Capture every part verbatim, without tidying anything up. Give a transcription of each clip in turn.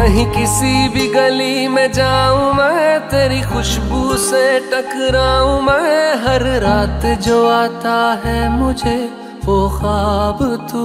कहीं किसी भी गली में जाऊं मैं, तेरी खुशबू से टकराऊं मैं। हर रात जो आता है मुझे वो ख्वाब तू,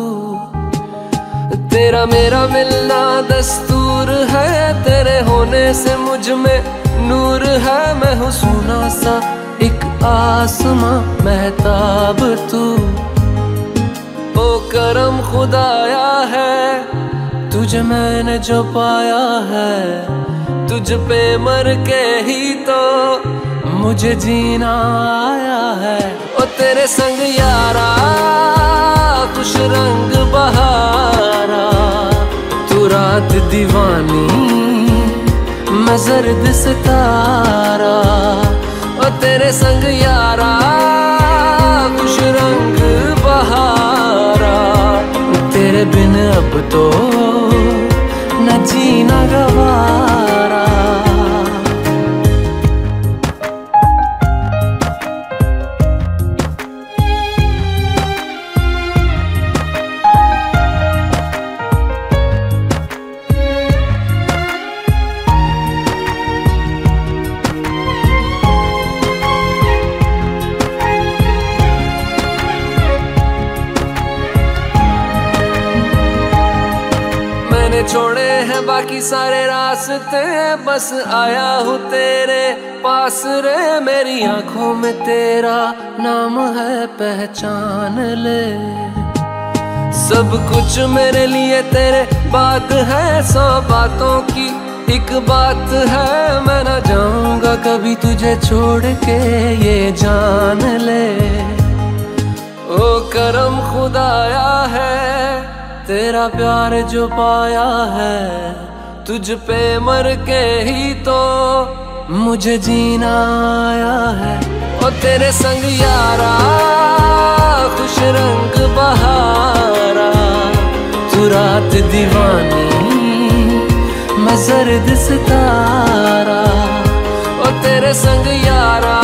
तेरा मेरा मिलना दस्तूर है। तेरे होने से मुझ में नूर है, मैं हूँ सोना सा एक आसमां महताब तू। ओ करम खुदाया है तुझे मैंने जो पाया है, तुझ पे मर के ही तो मुझे जीना आया है। ओ तेरे संग यारा खुश रंग बहारा, तू रात दीवानी मैं जर्द सितारा। ओ तेरे संग यारा खुश रंग बहारा, तेरे बिन अब तो न जीना गवारा। मैंने छोड़े हैं बाकी सारे रास्ते, बस आया हूँ तेरे पास रे। मेरी आंखों में तेरा नाम है पहचान ले, सब कुछ मेरे लिए तेरे बात है। सौ बातों की एक बात है, मैं ना जाऊंगा कभी तुझे छोड़ के ये जान ले। ओ करम खुदाया है तेरा प्यार जो पाया है, तुझ पे मर के ही तो मुझे जीना आया है। ओ तेरे संग यारा खुश रंग बहारा, तू रात दीवानी मैं जर्द सितारा। ओ तेरे संग यारा